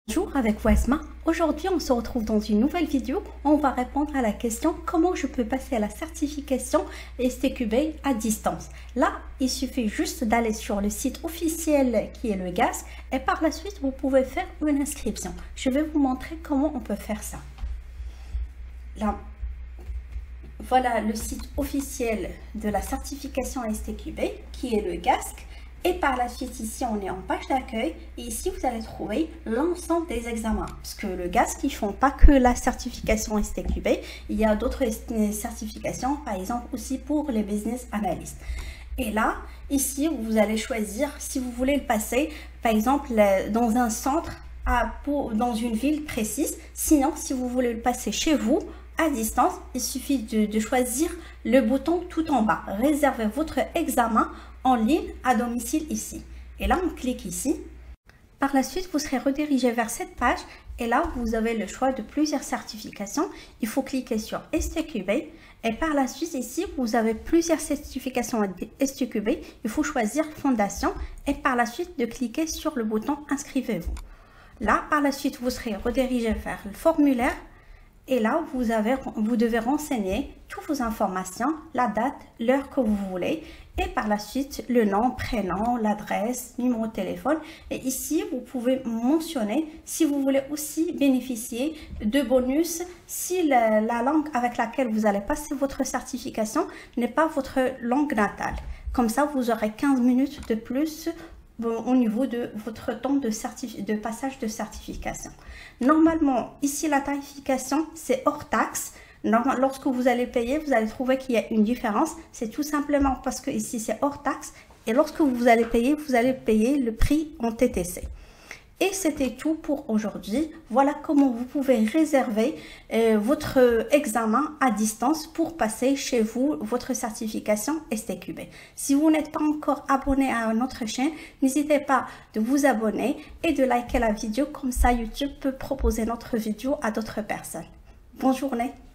Bonjour, avec vous Asma. Aujourd'hui on se retrouve dans une nouvelle vidéo. On va répondre à la question comment je peux passer à la certification STQB à distance. Là il suffit juste d'aller sur le site officiel qui est le GASC et par la suite vous pouvez faire une inscription. Je vais vous montrer comment on peut faire ça. Là voilà le site officiel de la certification STQB qui est le GASC. Et par la suite, ici, on est en page d'accueil. Et ici, vous allez trouver l'ensemble des examens. Parce que le GASC, ils ne font pas que la certification STQB. Il y a d'autres certifications, par exemple, aussi pour les business analysts. Et là, ici, vous allez choisir si vous voulez le passer, par exemple, dans un centre, dans une ville précise. Sinon, si vous voulez le passer chez vous, à distance, il suffit de choisir le bouton tout en bas. Réservez votre examen en ligne à domicile ici. Et là, on clique ici. Par la suite, vous serez redirigé vers cette page. Et là, vous avez le choix de plusieurs certifications. Il faut cliquer sur STQB. Et par la suite, ici, vous avez plusieurs certifications STQB. Il faut choisir Fondation. Et par la suite, de cliquer sur le bouton Inscrivez-vous. Là, par la suite, vous serez redirigé vers le formulaire. Et là, vous devez renseigner toutes vos informations, la date, l'heure que vous voulez. Et par la suite, le nom, prénom, l'adresse, numéro de téléphone. Et ici, vous pouvez mentionner si vous voulez aussi bénéficier de bonus si la langue avec laquelle vous allez passer votre certification n'est pas votre langue natale. Comme ça, vous aurez 15 minutes de plus au niveau de votre temps de passage de certification. Normalement, ici, la tarification, c'est hors taxe. Lorsque vous allez payer, vous allez trouver qu'il y a une différence. C'est tout simplement parce que ici, c'est hors taxe. Et lorsque vous allez payer le prix en TTC. Et c'était tout pour aujourd'hui. Voilà comment vous pouvez réserver votre examen à distance pour passer chez vous votre certification STQB. Si vous n'êtes pas encore abonné à notre chaîne, n'hésitez pas de vous abonner et de liker la vidéo. Comme ça, YouTube peut proposer notre vidéo à d'autres personnes. Bonne journée.